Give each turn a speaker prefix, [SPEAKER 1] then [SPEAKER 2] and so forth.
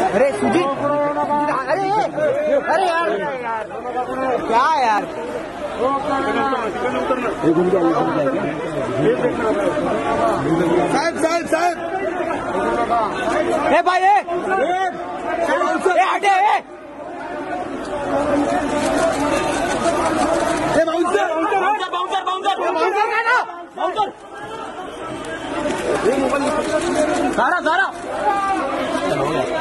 [SPEAKER 1] अरे सुजीत, अरे अरे यार क्या यार,
[SPEAKER 2] साहेब साहेब साहेब
[SPEAKER 1] ए भाई ए हटे सारा